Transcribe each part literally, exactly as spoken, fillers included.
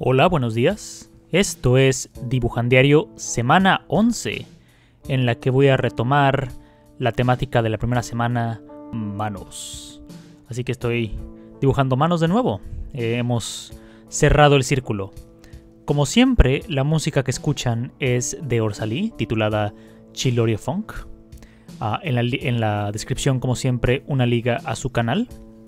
Hola, buenos días. Esto es Dibujandiario semana once, en la que voy a retomar la temática de la primera semana, manos. Así que estoy dibujando manos de nuevo. Eh, hemos cerrado el círculo. Como siempre, la música que escuchan es de Orsalí, titulada Chilorio Funk. Uh, en, la, en la descripción, como siempre, una liga a su canal.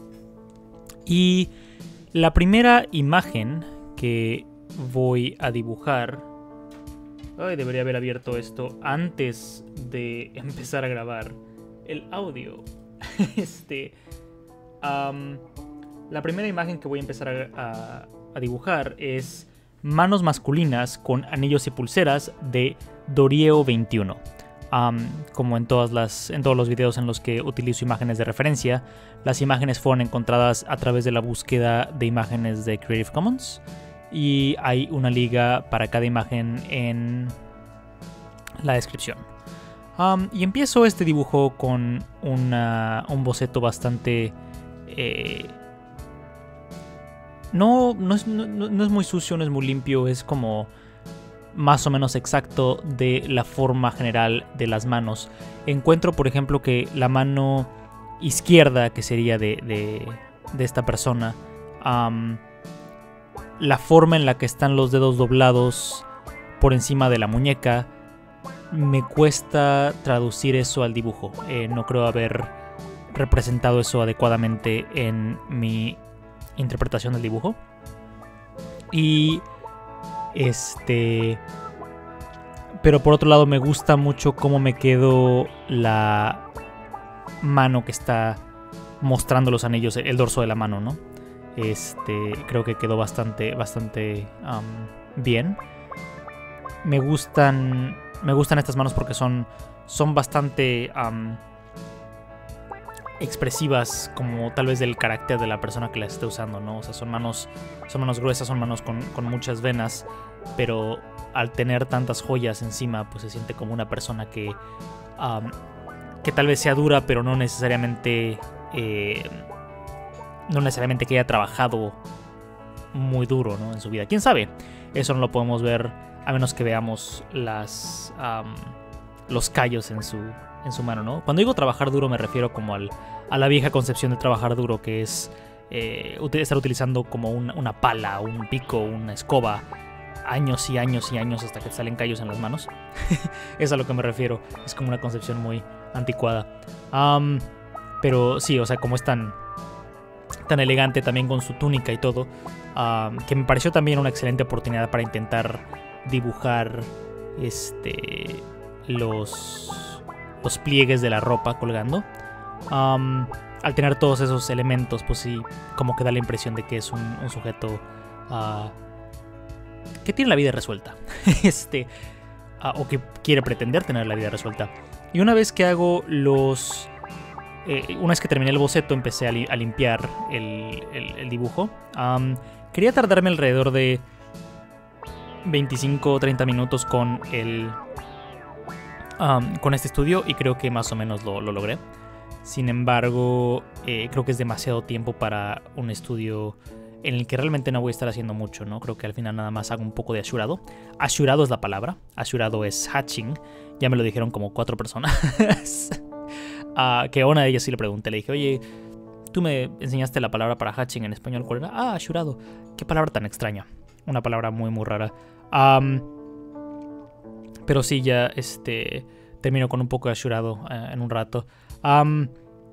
Y la primera imagen que voy a dibujar... Ay, debería haber abierto esto antes de empezar a grabar el audio. este, um, la primera imagen que voy a empezar a, a, a dibujar es manos masculinas con anillos y pulseras de Dorieo veintiuno. Um, como en, todas las, en todos los videos en los que utilizo imágenes de referencia, las imágenes fueron encontradas a través de la búsqueda de imágenes de Creative Commons y hay una liga para cada imagen en la descripción. Um, y empiezo este dibujo con una, un boceto bastante... Eh, no, no, es, no, no es muy sucio, no es muy limpio, es como... más o menos exacto de la forma general de las manos. Encuentro, por ejemplo, que la mano izquierda, que sería de, de, de esta persona, um, la forma en la que están los dedos doblados por encima de la muñeca, me cuesta traducir eso al dibujo. Eh, no creo haber representado eso adecuadamente en mi interpretación del dibujo. Y... Este... Pero por otro lado me gusta mucho cómo me quedó la mano que está mostrando los anillos, el dorso de la mano, ¿no? Este, creo que quedó bastante, bastante um, bien. Me gustan, me gustan estas manos porque son, son bastante um, expresivas, como tal vez del carácter de la persona que las esté usando, ¿no? O sea, son manos, son manos gruesas, son manos con, con muchas venas, pero al tener tantas joyas encima, pues se siente como una persona que, um, que tal vez sea dura, pero no necesariamente, eh, no necesariamente que haya trabajado muy duro, ¿no? En su vida. ¿Quién sabe? Eso no lo podemos ver a menos que veamos las, um, los callos en su, en su mano, ¿no? Cuando digo trabajar duro me refiero como al, a la vieja concepción de trabajar duro, que es eh, estar utilizando como una, una pala, un pico, una escoba, años y años y años hasta que te salen callos en las manos. Es a lo que me refiero. Es como una concepción muy anticuada. Um, pero sí, o sea, como es tan, tan elegante también con su túnica y todo, um, que me pareció también una excelente oportunidad para intentar dibujar este, los, los pliegues de la ropa colgando. Um, al tener todos esos elementos, pues sí, como que da la impresión de que es un, un sujeto... Uh, que tiene la vida resuelta. este uh, o que quiere pretender tener la vida resuelta. Y una vez que hago los... Eh, una vez que terminé el boceto, empecé a, li a limpiar el, el, el dibujo. Um, quería tardarme alrededor de veinticinco o treinta minutos con el... Um, con este estudio, y creo que más o menos lo, lo logré. Sin embargo, eh, creo que es demasiado tiempo para un estudio en el que realmente no voy a estar haciendo mucho, ¿no? Creo que al final nada más hago un poco de ashurado. Ashurado es la palabra. Ashurado es hatching. Ya me lo dijeron como cuatro personas. uh, que a una de ellas sí le pregunté. Le dije, oye, tú me enseñaste la palabra para hatching en español. ¿Cuál era? Ah, ashurado. Qué palabra tan extraña. Una palabra muy, muy rara. Um, pero sí, ya este, termino con un poco de ashurado uh, en un rato. Um,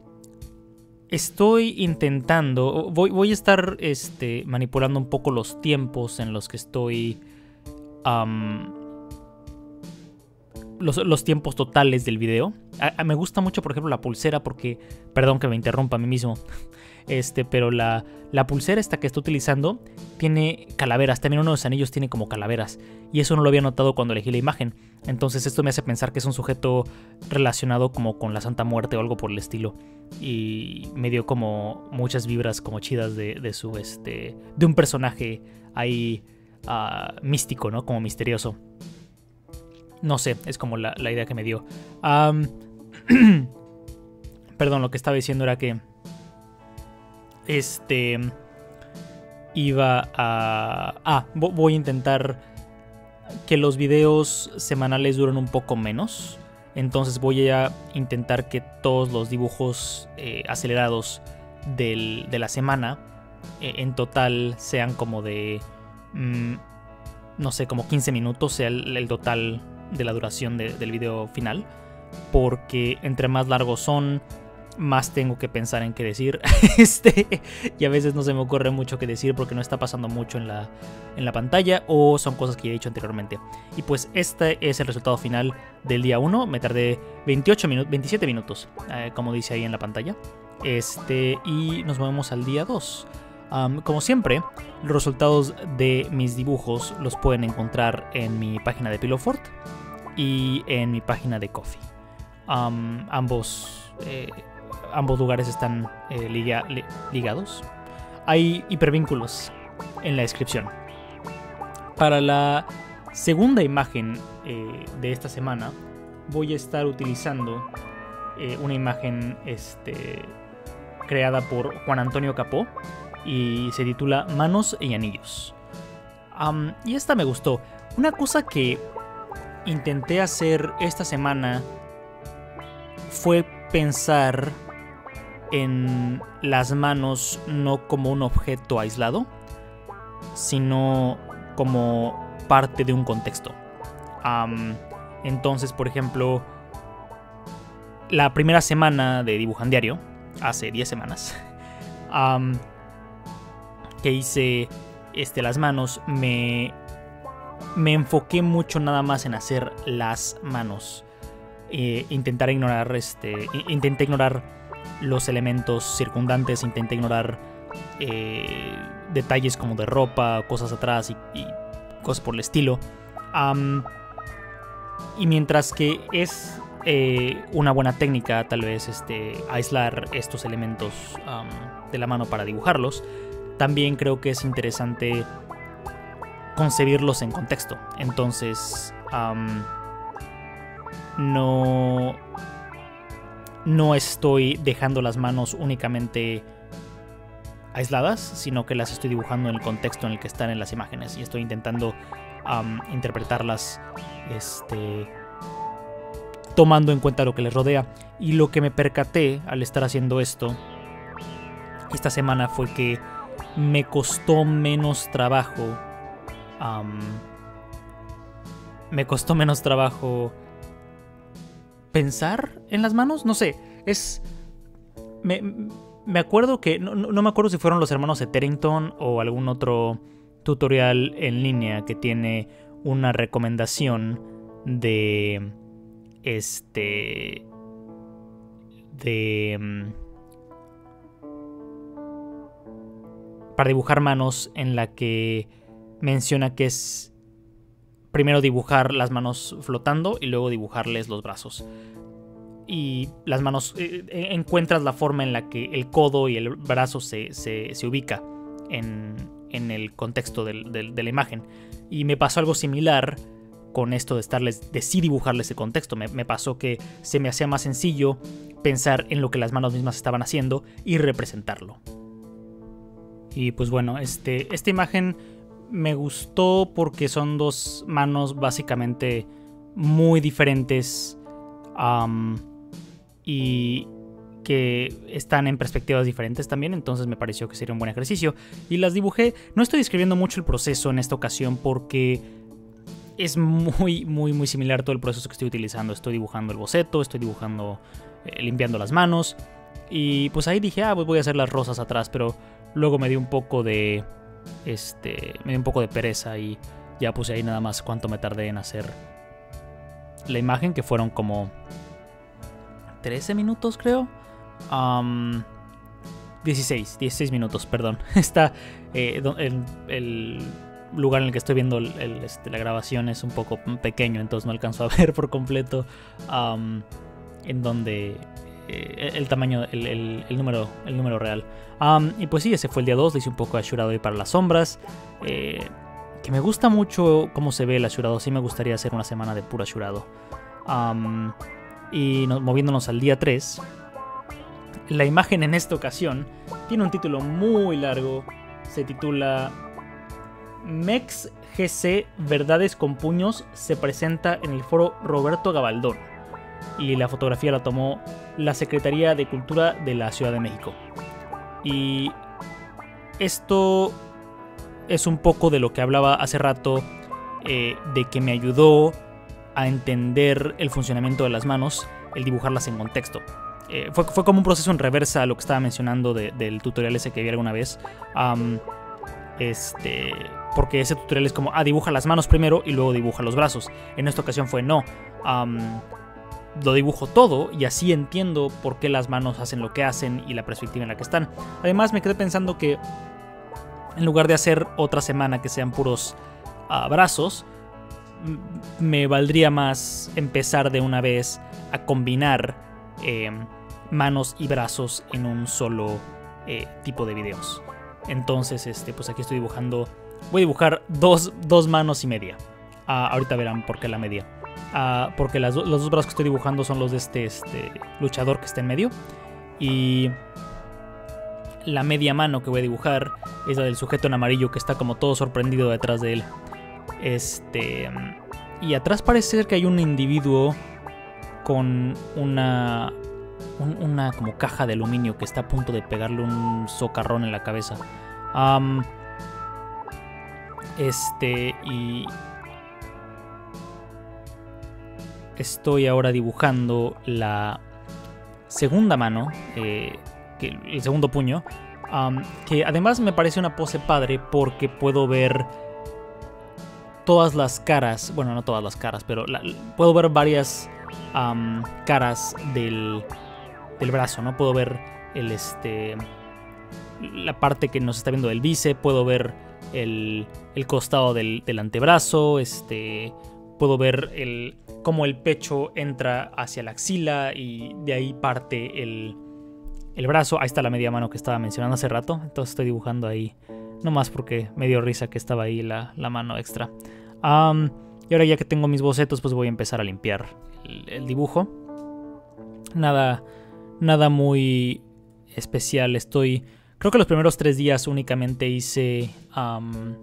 Estoy intentando, voy, voy a estar este, manipulando un poco los tiempos en los que estoy, um, los, los tiempos totales del video. A, a, me gusta mucho, por ejemplo, la pulsera porque, perdón que me interrumpa a mí mismo, este, pero la, la pulsera esta que estoy utilizando tiene calaveras, también uno de los anillos tiene como calaveras, y eso no lo había notado cuando elegí la imagen. Entonces esto me hace pensar que es un sujeto relacionado como con la Santa Muerte o algo por el estilo. Y me dio como muchas vibras como chidas de, de su este de un personaje ahí uh, místico, ¿no? Como misterioso. No sé, es como la, la idea que me dio. Um, perdón, lo que estaba diciendo era que este iba a... Ah, voy a intentar que los videos semanales duren un poco menos. Entonces voy a intentar que todos los dibujos eh, acelerados del, de la semana eh, en total sean como de... Mmm, no sé, como quince minutos, sea el, el total de la duración de, del video final. Porque entre más largos son, más tengo que pensar en qué decir. este, y a veces no se me ocurre mucho qué decir porque no está pasando mucho en la, en la pantalla o son cosas que ya he dicho anteriormente. Y pues este es el resultado final del día uno. Me tardé veintiocho minutos, veintisiete minutos, eh, como dice ahí en la pantalla. Este, y nos movemos al día dos. Um, como siempre, los resultados de mis dibujos los pueden encontrar en mi página de Pillowfort y en mi página de Ko-fi. Um, ambos, eh, ambos lugares están eh, liga, li, ligados. Hay hipervínculos en la descripción. Para la segunda imagen eh, de esta semana voy a estar utilizando eh, una imagen este, creada por Juan Antonio Capó y se titula Manos y Anillos. Um, y esta me gustó. Una cosa que intenté hacer esta semana fue pensar en las manos no como un objeto aislado, sino como parte de un contexto. Um, entonces, por ejemplo, la primera semana de Dibujandiario, hace diez semanas, um, que hice este, las manos, me, me enfoqué mucho nada más en hacer las manos. Eh, intentar ignorar, este, intenté ignorar los elementos circundantes, intenté ignorar eh, detalles como de ropa, cosas atrás y, y cosas por el estilo. Um, y mientras que es eh, una buena técnica tal vez este, aislar estos elementos um, de la mano para dibujarlos, también creo que es interesante concebirlos en contexto. Entonces, um, no, no estoy dejando las manos únicamente aisladas, sino que las estoy dibujando en el contexto en el que están en las imágenes y estoy intentando um, interpretarlas este, tomando en cuenta lo que les rodea. Y lo que me percaté al estar haciendo esto esta semana fue que me costó menos trabajo um, me costó menos trabajo pensar en las manos. No sé, es me, me acuerdo que no, no me acuerdo si fueron los hermanos Etherington o algún otro tutorial en línea que tiene una recomendación de este de para dibujar manos, en la que menciona que es primero dibujar las manos flotando y luego dibujarles los brazos. Y las manos, eh, encuentras la forma en la que el codo y el brazo se, se, se ubica en, en el contexto del, del, de la imagen. Y me pasó algo similar con esto de estarles, de sí dibujarles el contexto. Me, me pasó que se me hacía más sencillo pensar en lo que las manos mismas estaban haciendo y representarlo. Y pues bueno, este, esta imagen me gustó porque son dos manos básicamente muy diferentes um, y que están en perspectivas diferentes también, entonces me pareció que sería un buen ejercicio y las dibujé. No estoy describiendo mucho el proceso en esta ocasión porque es muy muy muy similar todo el proceso que estoy utilizando. Estoy dibujando el boceto, estoy dibujando, eh, limpiando las manos y pues ahí dije, ah, pues voy a hacer las rosas atrás, pero luego me dio un poco de este me dio un poco de pereza y ya puse ahí nada más cuánto me tardé en hacer la imagen, que fueron como trece minutos, creo. Um, dieciséis, dieciséis minutos, perdón. Está eh, el, el lugar en el que estoy viendo el, el, este, la grabación es un poco pequeño, entonces no alcanzo a ver por completo um, en donde eh, el tamaño, el, el, el, número, el número real. Um, y pues sí, ese fue el día dos. Le hice un poco de Ashurado para las sombras. Eh, que me gusta mucho cómo se ve el Ashurado. Sí me gustaría hacer una semana de puro Ashurado. Um, y nos, moviéndonos al día tres. La imagen en esta ocasión tiene un título muy largo se titula Mex G C Verdades con Puños se presenta en el foro Roberto Gabaldón, y la fotografía la tomó la Secretaría de Cultura de la Ciudad de México. Y esto es un poco de lo que hablaba hace rato, eh, de que me ayudó a entender el funcionamiento de las manos, el dibujarlas en contexto. Eh, fue, fue como un proceso en reversa a lo que estaba mencionando de, del tutorial ese que vi alguna vez. Um, este, porque ese tutorial es como, ah, dibuja las manos primero y luego dibuja los brazos. En esta ocasión fue no. Um, lo dibujo todo y así entiendo por qué las manos hacen lo que hacen y la perspectiva en la que están. Además me quedé pensando que en lugar de hacer otra semana que sean puros uh, brazos, me valdría más empezar de una vez a combinar eh, manos y brazos en un solo eh, tipo de videos. Entonces, este, pues aquí estoy dibujando. Voy a dibujar dos, dos manos y media. Uh, ahorita verán por qué la media. Uh, porque las do los dos brazos que estoy dibujando son los de este, este luchador que está en medio. Y la media mano que voy a dibujar es la del sujeto en amarillo que está como todo sorprendido detrás de él. Este, y atrás parece ser que hay un individuo con una, un, una como caja de aluminio que está a punto de pegarle un socarrón en la cabeza. Um, este, y estoy ahora dibujando la segunda mano, eh, que, el segundo puño, um, que además me parece una pose padre porque puedo ver todas las caras, bueno, no todas las caras, pero la, puedo ver varias um, caras del, del brazo, ¿no? Puedo ver el, este, la parte que nos está viendo del bíceps, puedo ver el, el costado del, del antebrazo, este, puedo ver el, cómo el pecho entra hacia la axila y de ahí parte el, el brazo. Ahí está la media mano que estaba mencionando hace rato, entonces estoy dibujando ahí. No más porque me dio risa que estaba ahí la, la mano extra. Um, y ahora ya que tengo mis bocetos, pues voy a empezar a limpiar el, el dibujo. Nada, nada muy especial. Estoy, creo que los primeros tres días únicamente hice, um,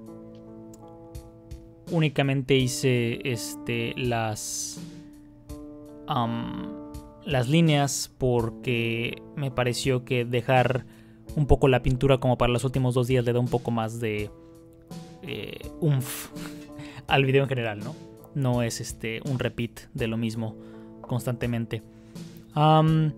únicamente hice, este, las, um, las líneas porque me pareció que dejar un poco la pintura como para los últimos dos días le da un poco más de eh, umf al video en general, ¿no? No es este un repeat de lo mismo constantemente. Um,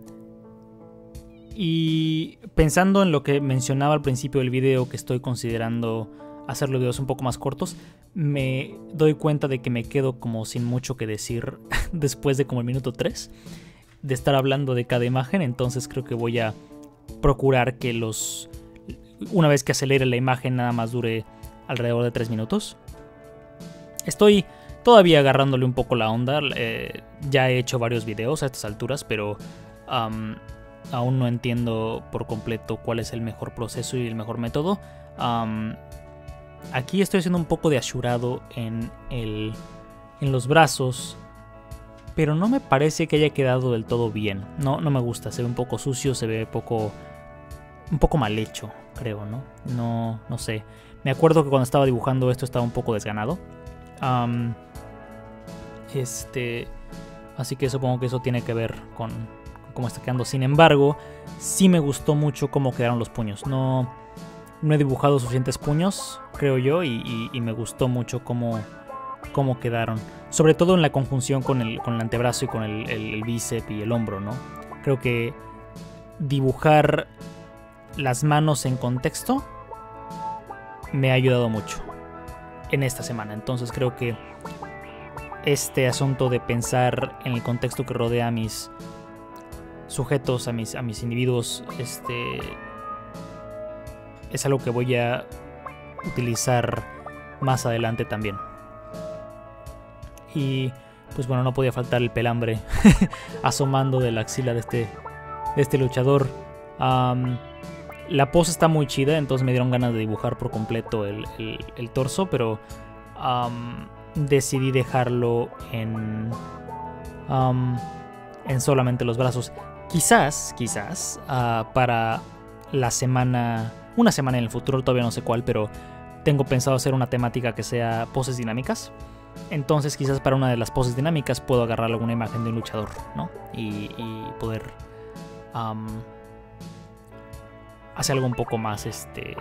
y pensando en lo que mencionaba al principio del video, que estoy considerando hacer los videos un poco más cortos, me doy cuenta de que me quedo como sin mucho que decir después de como el minuto tres de estar hablando de cada imagen. Entonces creo que voy a procurar que los una vez que acelere la imagen nada más dure alrededor de tres minutos. Estoy todavía agarrándole un poco la onda. Eh, ya he hecho varios videos a estas alturas, pero um, aún no entiendo por completo cuál es el mejor proceso y el mejor método. Um, aquí estoy haciendo un poco de asurado en, el, en los brazos, pero no me parece que haya quedado del todo bien. No, no me gusta, se ve un poco sucio, se ve poco, un poco mal hecho, creo, ¿no? No, no sé. Me acuerdo que cuando estaba dibujando esto estaba un poco desganado. Um, este, así que supongo que eso tiene que ver con, con cómo está quedando. Sin embargo, sí me gustó mucho cómo quedaron los puños. No, no he dibujado suficientes puños, creo yo, y, y, y me gustó mucho cómo, cómo quedaron. Sobre todo en la conjunción con el, con el antebrazo y con el, el, el bíceps y el hombro, ¿no? Creo que dibujar las manos en contexto me ha ayudado mucho en esta semana. Entonces creo que este asunto de pensar en el contexto que rodea a mis sujetos, a mis, a mis individuos, este, es algo que voy a utilizar más adelante también. Y pues bueno, no podía faltar el pelambre asomando de la axila de este, de este luchador. Um, la pose está muy chida, entonces me dieron ganas de dibujar por completo el, el, el torso, pero um, decidí dejarlo en, um, en solamente los brazos. Quizás, quizás, uh, para la semana una semana en el futuro, todavía no sé cuál, pero tengo pensado hacer una temática que sea poses dinámicas. Entonces quizás para una de las poses dinámicas puedo agarrar alguna imagen de un luchador, ¿no? Y, y poder um, hacer algo un poco más, este,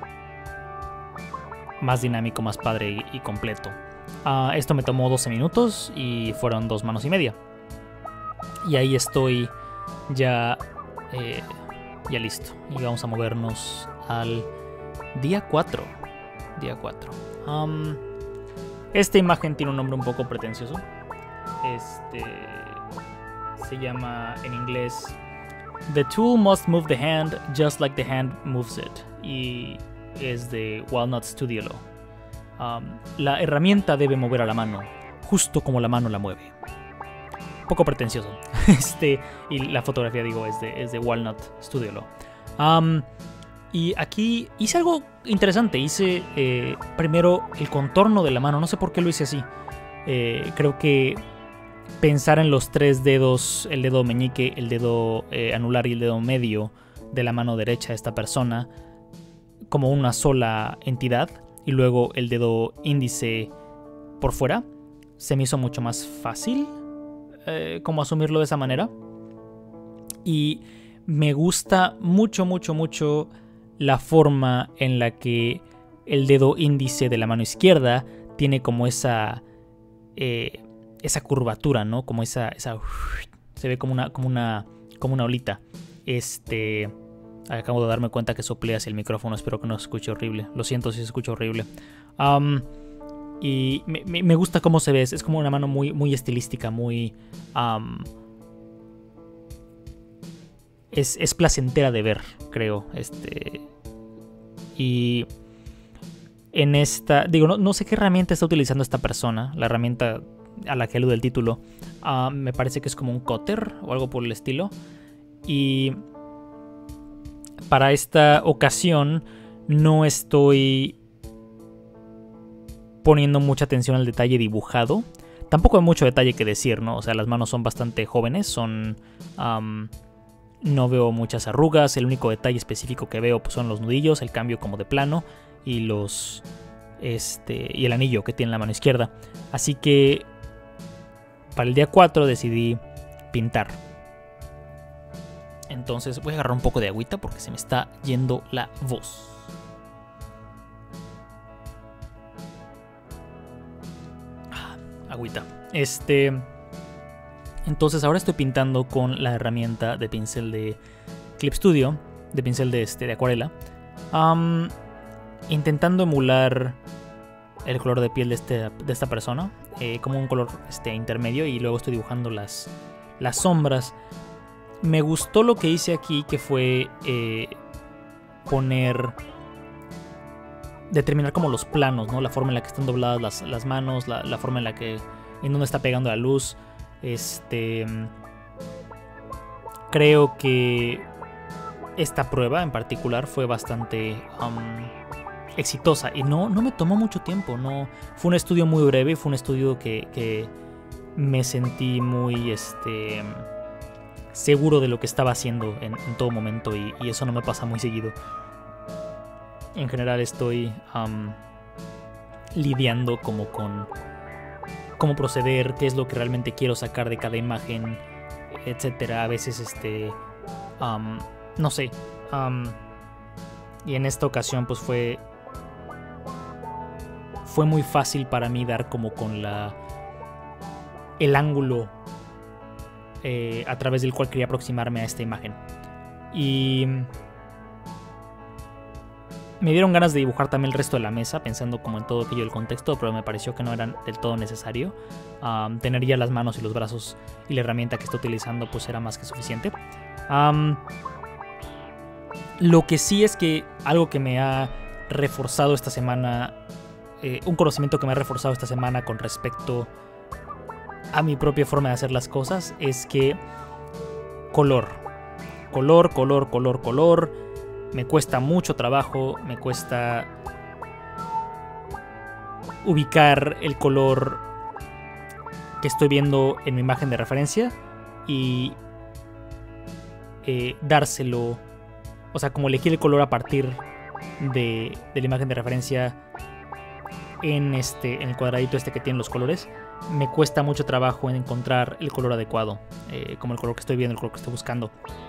más dinámico, más padre y, y completo. Uh, esto me tomó doce minutos y fueron dos manos y media. Y ahí estoy ya, eh, ya listo. Y vamos a movernos al día cuatro. Día cuatro. Um, esta imagen tiene un nombre un poco pretencioso. Este se llama en inglés The tool must move the hand just like the hand moves it. Y es de Walnut Studio. Um, la herramienta debe mover a la mano, justo como la mano la mueve. Poco pretencioso. Este, y la fotografía, digo, es de, es de Walnut Studio. Um, y aquí hice algo interesante. Hice eh, primero el contorno de la mano. No sé por qué lo hice así. Eh, creo que pensar en los tres dedos, el dedo meñique, el dedo eh, anular y el dedo medio de la mano derecha de esta persona, como una sola entidad, y luego el dedo índice por fuera, se me hizo mucho más fácil eh, como asumirlo de esa manera. Y me gusta mucho, mucho, mucho la forma en la que el dedo índice de la mano izquierda tiene como esa eh, esa curvatura, ¿no? Como esa, esa se ve como una, como una, como una olita. Este, acabo de darme cuenta que soplé hacia el micrófono. Espero que no se escuche horrible. Lo siento si se escucha horrible. Um, y me, me gusta cómo se ve. Es como una mano muy, muy estilística, muy um, es, es placentera de ver, creo. Este, y en esta, digo, no, no sé qué herramienta está utilizando esta persona. La herramienta a la que alude el título, uh, me parece que es como un cutter o algo por el estilo. Y para esta ocasión no estoy poniendo mucha atención al detalle dibujado. Tampoco hay mucho detalle que decir, ¿no? O sea, las manos son bastante jóvenes, son um, no veo muchas arrugas. El único detalle específico que veo pues, son los nudillos, el cambio como de plano y los este y el anillo que tiene en la mano izquierda. Así que para el día cuatro decidí pintar. Entonces voy a agarrar un poco de agüita porque se me está yendo la voz. Ah, agüita. Este. Entonces ahora estoy pintando con la herramienta de pincel de Clip Studio, de pincel de, este, de acuarela, um, intentando emular el color de piel de, este, de esta persona, eh, como un color este, intermedio, y luego estoy dibujando las, las sombras. Me gustó lo que hice aquí, que fue eh, poner, determinar como los planos, ¿no? La forma en la que están dobladas las, las manos, la, la forma en la que, en donde está pegando la luz. Este, creo que esta prueba en particular fue bastante um, exitosa y no, no me tomó mucho tiempo. No, fue un estudio muy breve, fue un estudio que, que me sentí muy este, seguro de lo que estaba haciendo en, en todo momento, y, y eso no me pasa muy seguido. En general estoy um, lidiando como con cómo proceder, qué es lo que realmente quiero sacar de cada imagen, etcétera. A veces este um, no sé, um, y en esta ocasión pues fue fue muy fácil para mí dar como con la el ángulo eh, a través del cual quería aproximarme a esta imagen. Y me dieron ganas de dibujar también el resto de la mesa, pensando como en todo aquello del contexto, pero me pareció que no era del todo necesario. Um, tener ya las manos y los brazos y la herramienta que estoy utilizando pues era más que suficiente. Um, lo que sí es que algo que me ha reforzado esta semana, eh, un conocimiento que me ha reforzado esta semana con respecto a mi propia forma de hacer las cosas, es que color, color, color, color, color, me cuesta mucho trabajo, me cuesta ubicar el color que estoy viendo en mi imagen de referencia y eh, dárselo, o sea, como elegir el color a partir de, de la imagen de referencia en, este, en el cuadradito este que tiene los colores, me cuesta mucho trabajo en encontrar el color adecuado, eh, como el color que estoy viendo, el color que estoy buscando.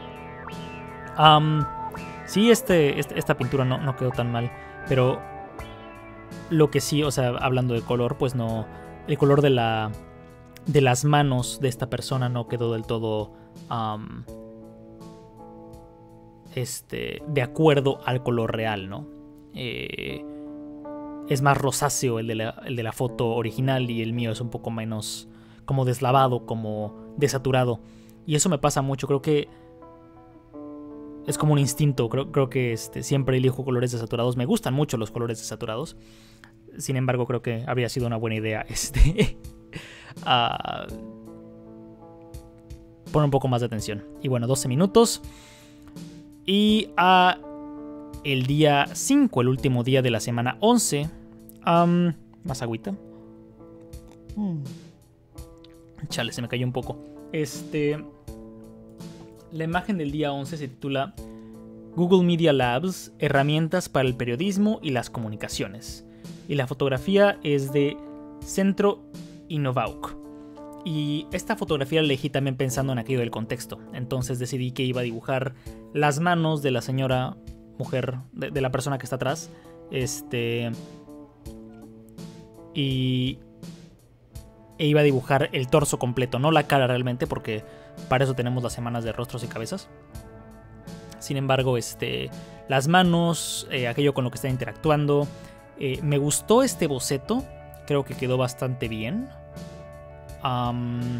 Um, sí, este, este, esta pintura no, no quedó tan mal, pero lo que sí, o sea, hablando de color, pues no, el color de la de las manos de esta persona no quedó del todo um, este, de acuerdo al color real, ¿no? Eh, es más rosáceo el de, la, el de la foto original y el mío es un poco menos como deslavado, como desaturado. Y eso me pasa mucho, creo que es como un instinto, creo, creo que este, siempre elijo colores desaturados. Me gustan mucho los colores desaturados. Sin embargo, creo que habría sido una buena idea este, uh, poner un poco más de atención. Y bueno, doce minutos. Y a uh, el día cinco, el último día de la semana once. Um, más agüita. Mm. Chale, se me cayó un poco. Este... La imagen del día once se titula Google Media Labs, herramientas para el periodismo y las comunicaciones. Y la fotografía es de Centro Innovauk. Y esta fotografía la elegí también pensando en aquello del contexto. Entonces decidí que iba a dibujar las manos de la señora mujer, de, de la persona que está atrás. Este... Y... E iba a dibujar el torso completo, no la cara realmente, porque para eso tenemos las semanas de rostros y cabezas. Sin embargo, este, las manos, eh, aquello con lo que están interactuando. Eh, me gustó este boceto, creo que quedó bastante bien. Um,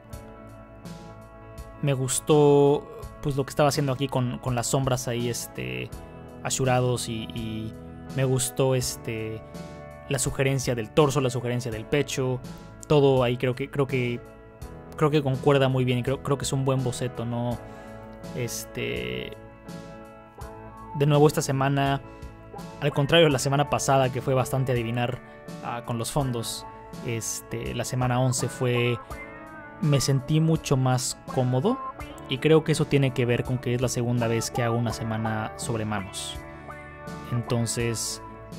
me gustó pues lo que estaba haciendo aquí con, con las sombras ahí, este, ashurados y, y me gustó este, la sugerencia del torso, la sugerencia del pecho. Todo ahí creo que creo que creo que concuerda muy bien y creo, creo que es un buen boceto, ¿no? Este de nuevo esta semana, al contrario de la semana pasada que fue bastante adivinar uh, con los fondos, este la semana once fue me sentí mucho más cómodo y creo que eso tiene que ver con que es la segunda vez que hago una semana sobre manos. Entonces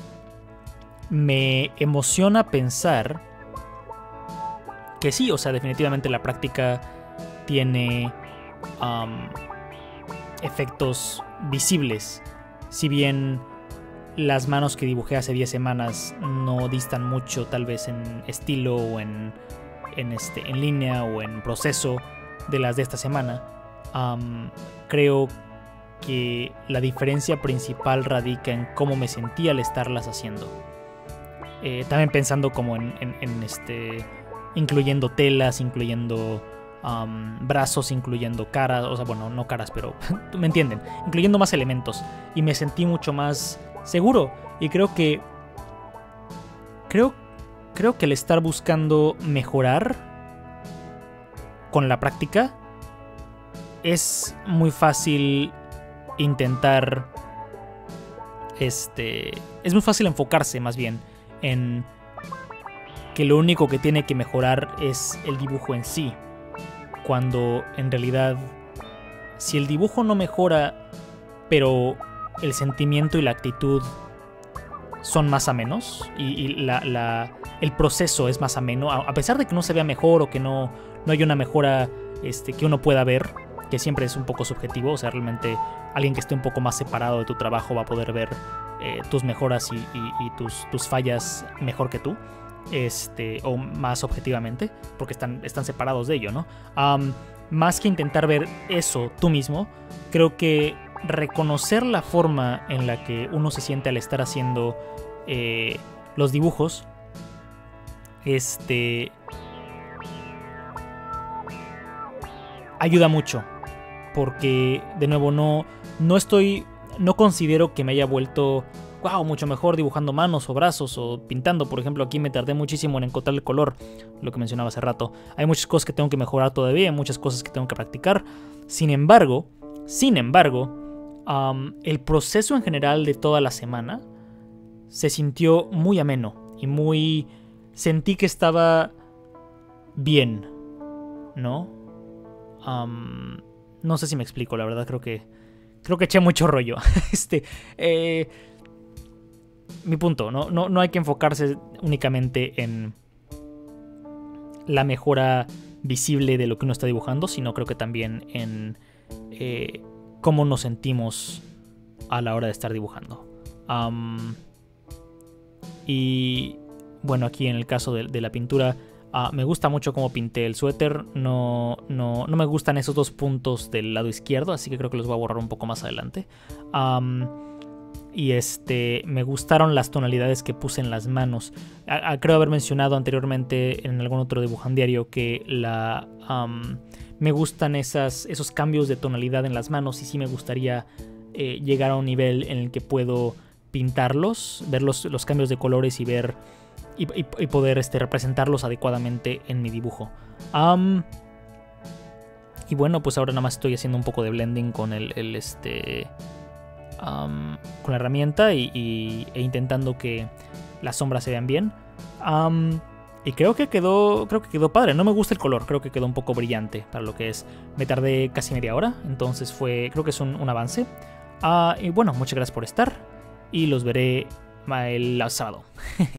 me emociona pensar que sí, o sea, definitivamente la práctica tiene um, efectos visibles. Si bien las manos que dibujé hace diez semanas no distan mucho, tal vez en estilo o en, en, este, en línea o en proceso de las de esta semana, um, creo que la diferencia principal radica en cómo me sentí al estarlas haciendo. Eh, también pensando como en, en, en este... incluyendo telas, incluyendo um, brazos, incluyendo caras, o sea, bueno, no caras, pero me entienden, incluyendo más elementos. Y me sentí mucho más seguro. Y creo que, creo, creo que el estar buscando mejorar con la práctica es muy fácil intentar, este, es muy fácil enfocarse más bien en que lo único que tiene que mejorar es el dibujo en sí, cuando en realidad si el dibujo no mejora pero el sentimiento y la actitud son más amenos y, y la, la, el proceso es más ameno, a, a pesar de que no se vea mejor o que no, no haya una mejora este, que uno pueda ver, que siempre es un poco subjetivo, o sea, realmente alguien que esté un poco más separado de tu trabajo va a poder ver eh, tus mejoras y, y, y tus, tus fallas mejor que tú. Este, o más objetivamente, porque están, están separados de ello, ¿no? Um, más que intentar ver eso tú mismo, creo que reconocer la forma en la que uno se siente al estar haciendo eh, los dibujos, este, ayuda mucho, porque de nuevo no, no estoy, no considero que me haya vuelto wow, mucho mejor dibujando manos o brazos o pintando. Por ejemplo, aquí me tardé muchísimo en encontrar el color, lo que mencionaba hace rato. Hay muchas cosas que tengo que mejorar todavía, hay muchas cosas que tengo que practicar. Sin embargo, sin embargo, um, el proceso en general de toda la semana se sintió muy ameno y muy... Sentí que estaba bien, ¿no? Um, no sé si me explico, la verdad creo que... Creo que eché mucho rollo. este... Eh, mi punto, ¿no? No, no hay que enfocarse únicamente en la mejora visible de lo que uno está dibujando, sino creo que también en eh, cómo nos sentimos a la hora de estar dibujando. Um, y bueno, aquí en el caso de, de la pintura, uh, me gusta mucho cómo pinté el suéter. No, no, no me gustan esos dos puntos del lado izquierdo, así que creo que los voy a borrar un poco más adelante. Um, y este, me gustaron las tonalidades que puse en las manos. A, a, creo haber mencionado anteriormente en algún otro dibujandiario que la, um, me gustan esas, esos cambios de tonalidad en las manos, y sí me gustaría eh, llegar a un nivel en el que puedo pintarlos, ver los, los cambios de colores y ver y, y, y poder este, representarlos adecuadamente en mi dibujo. Um, y bueno, pues ahora nada más estoy haciendo un poco de blending con el, el este um, con la herramienta y, y, e intentando que las sombras se vean bien. Um, y creo que quedó creo que quedó padre. No me gusta el color, creo que quedó un poco brillante para lo que es. Me tardé casi media hora, entonces fue creo que es un, un avance. Uh, y bueno, muchas gracias por estar y los veré el sábado.